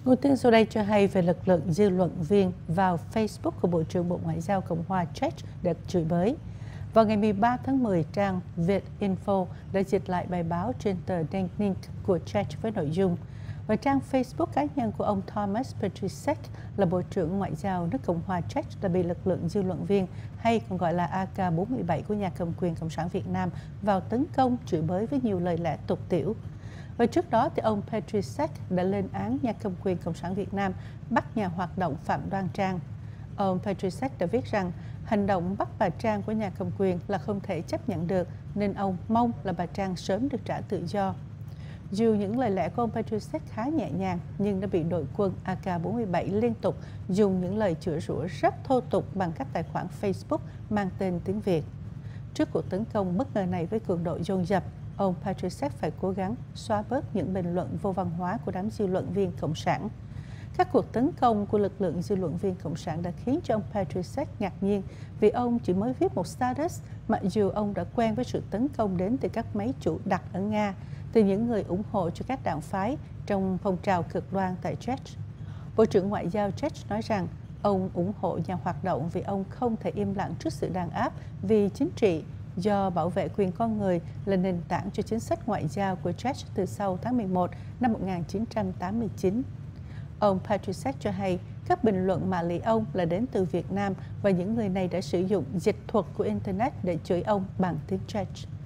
Nguồn tin sau đây cho hay về lực lượng dư luận viên vào Facebook của Bộ trưởng Bộ Ngoại giao Cộng hòa Czech được chửi bới. Vào ngày 13 tháng 10, trang Vietinfo đã dịch lại bài báo trên tờ Deník của Czech với nội dung và trang Facebook cá nhân của ông Thomas Petříček là Bộ trưởng Ngoại giao nước Cộng hòa Czech đã bị lực lượng dư luận viên hay còn gọi là AK-47 của nhà cầm quyền Cộng sản Việt Nam vào tấn công chửi bới với nhiều lời lẽ tục tĩu. Và trước đó thì ông Petříček đã lên án nhà cầm quyền Cộng sản Việt Nam bắt nhà hoạt động Phạm Đoan Trang. Ông Petříček đã viết rằng hành động bắt bà Trang của nhà cầm quyền là không thể chấp nhận được, nên ông mong là bà Trang sớm được trả tự do. Dù những lời lẽ của ông Petříček khá nhẹ nhàng, nhưng đã bị đội quân AK-47 liên tục dùng những lời chửi rủa rất thô tục bằng các tài khoản Facebook mang tên tiếng Việt. Trước cuộc tấn công bất ngờ này với cường độ dồn dập, ông Petříček phải cố gắng xóa bớt những bình luận vô văn hóa của đám dư luận viên Cộng sản. Các cuộc tấn công của lực lượng dư luận viên Cộng sản đã khiến cho ông Petříček ngạc nhiên vì ông chỉ mới viết một status, mặc dù ông đã quen với sự tấn công đến từ các máy chủ đặt ở Nga, từ những người ủng hộ cho các đảng phái trong phong trào cực đoan tại Czech. Bộ trưởng Ngoại giao Czech nói rằng ông ủng hộ nhà hoạt động vì ông không thể im lặng trước sự đàn áp vì chính trị, do bảo vệ quyền con người là nền tảng cho chính sách ngoại giao của Czech từ sau tháng 11 năm 1989. Ông Petříček cho hay các bình luận mạ lị ông là đến từ Việt Nam và những người này đã sử dụng dịch thuật của Internet để chửi ông bằng tiếng Czech.